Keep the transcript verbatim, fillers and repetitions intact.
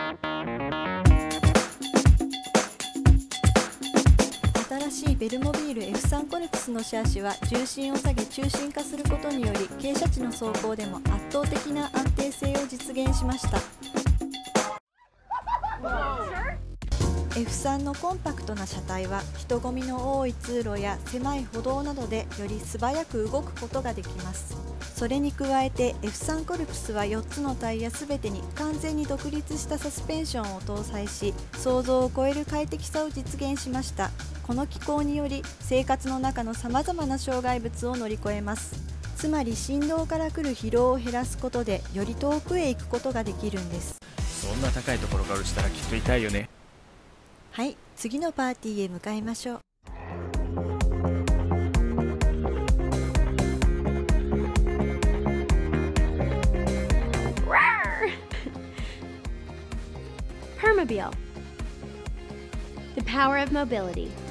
新しいベルモビール エフスリー コルプスのシャーシは重心を下げ中心化することにより傾斜地の走行でも圧倒的な安定性を実現しました。 エフスリー のコンパクトな車体は人混みの多い通路や狭い歩道などでより素早く動くことができます。それに加えて エフスリー コルプスはよっつのタイヤすべてに完全に独立したサスペンションを搭載し、想像を超える快適さを実現しました。この機構により生活の中のさまざまな障害物を乗り越えます。つまり振動から来る疲労を減らすことでより遠くへ行くことができるんです。 そんな高いところから落ちたらきっと痛いよね。 はい、次のパーティーへ向かいましょう。 Permobile. The power of mobility.